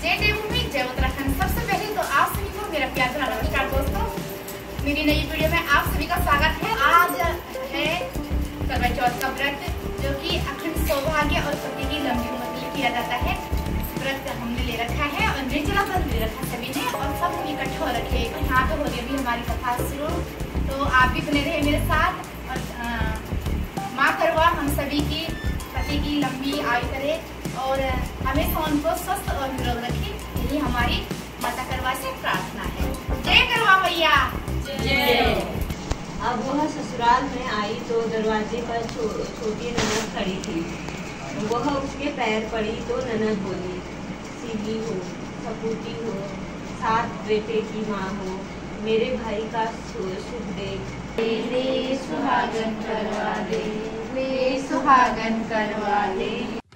जय देवभूमि, जय उत्तराखंड। सबसे पहले तो आप सभी को मेरा प्यार भरा नमस्कार दोस्तों। मेरी नई वीडियो में आप सभी का स्वागत है। आज है करवा चौथ का व्रत, जो कि अखंड सौभाग्य और पति की लंबी उम्र के लिए किया जाता है। व्रत हमने ले रखा है और निर्जला व्रत ले रखा सभी ने, और सब इकट्ठे हो रखे। यहाँ पे हो रही अभी हमारी कथा शुरू, तो आप भी बने रहे मेरे साथ। और माँ करवा हम सभी की पति की लंबी आयु करे और हमेशा उनको स्वस्थ और निरोग रखे, यही हमारी माता करवा से प्रार्थना है। जय करवा मैया जय। अब वह ससुराल में आई तो दरवाजे पर छोटी ननद खड़ी थी। वह उसके पैर पड़ी तो ननद बोली, सीधी हो, सपूती हो, 7 बेटे की माँ हो, मेरे भाई का सुख देख। ले सुहागन करवा दे, ले सुहागन करवा दे।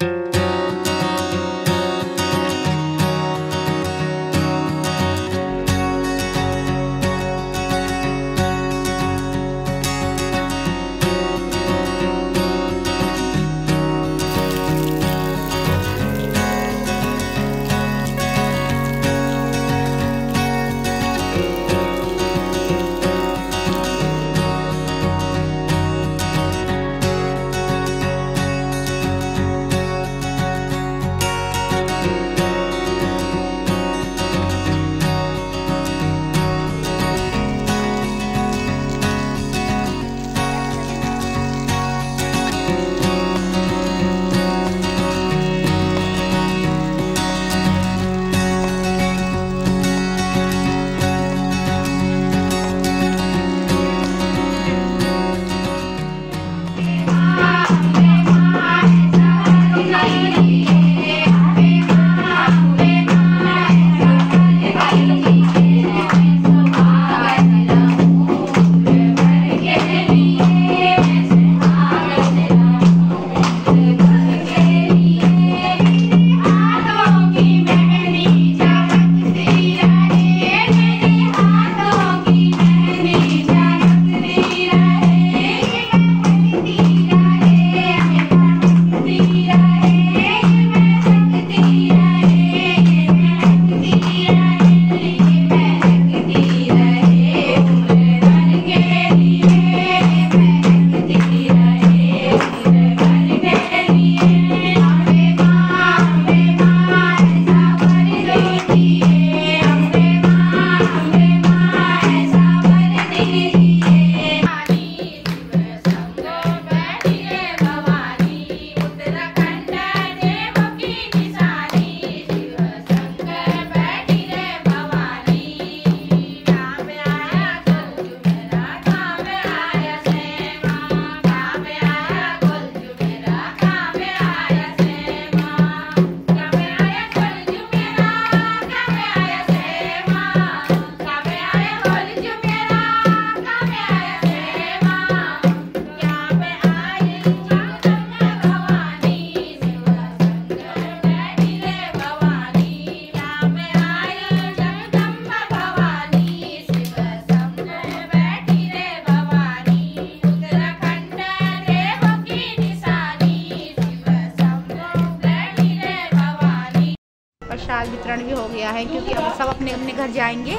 प्रसाद वितरण भी हो गया है, क्योंकि अब सब अपने अपने घर जाएंगे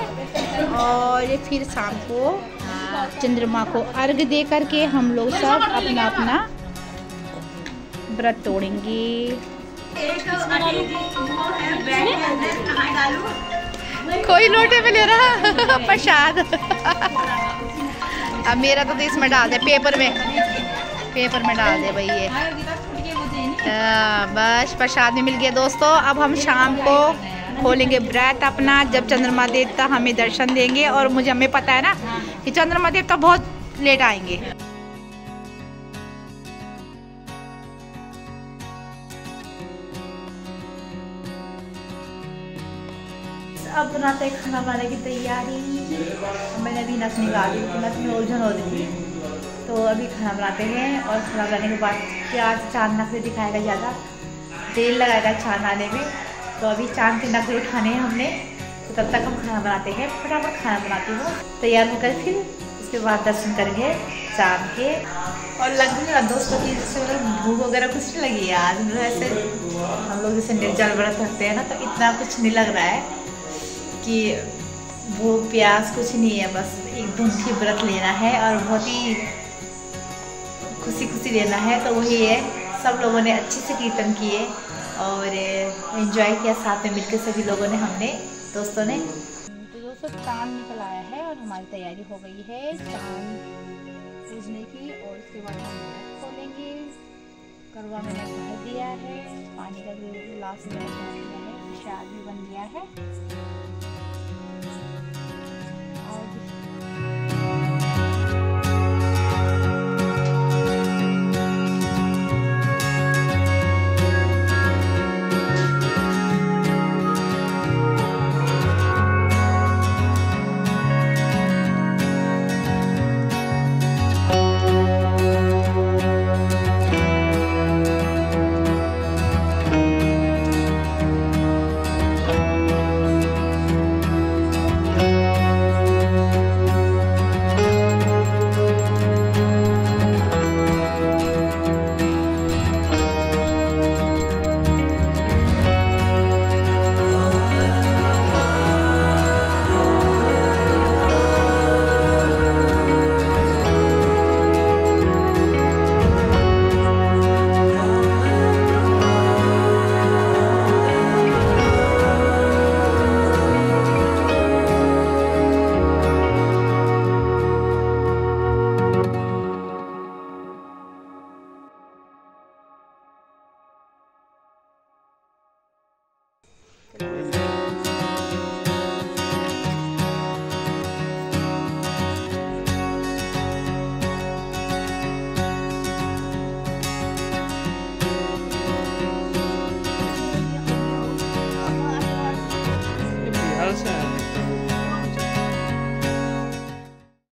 और फिर शाम को चंद्रमा को अर्घ दे करके हम लोग सब अपना अपना व्रत तोड़ेंगे। कोई लोटे में ले रहा प्रसाद। अब मेरा तो इसमें डाल दे, पेपर में डाल दे भाई। ये बस प्रसाद में मिल गया दोस्तों। अब हम शाम को खोलेंगे व्रत अपना, जब चंद्रमा देवता हमें दर्शन देंगे। और हमें पता है ना कि चंद्रमा देवता बहुत लेट आएंगे। अब बनाते हैं खाना बनाने की तैयारी। मैंने अभी नस निकाली, नस में उलझन हो रही है, तो अभी खाना बनाते हैं। और खाना बनाने के बाद प्याज चांद नखरे दिखाएगा, ज़्यादा तेल लगाएगा चांद आने में। तो अभी चांद के नखरे उठाने हैं हमने, तो तब तक हम खाना बनाते हैं। फटाफट खाना बनाती हूँ, तैयार होकर फिर उसके बाद दर्शन करेंगे चांद के। और लग भी रहा दोस्तों की जैसे भूख वगैरह कुछ नहीं लगी आज, मतलब ऐसे हम लोग जैसे निर्जल व्रत रखते हैं ना, तो इतना कुछ नहीं लग रहा है कि भूख प्यास कुछ नहीं है, बस एकदम ही व्रत लेना है और बहुत ही खुशी खुशी लेना है। तो वही है, सब लोगों ने अच्छे से कीर्तन किए और एंजॉय किया साथ में मिलकर सभी लोगों ने, हमने दोस्तों ने। तो दोस्तों चांद निकल आया है और हमारी तैयारी हो गई है चांद पूजने की। और उसके बाद हम रथ खोलेंगे। करवा मैंने भर दिया है, पानी का गिलास मैंने भर दिया है, प्रसाद भी बन गया है। Biasa.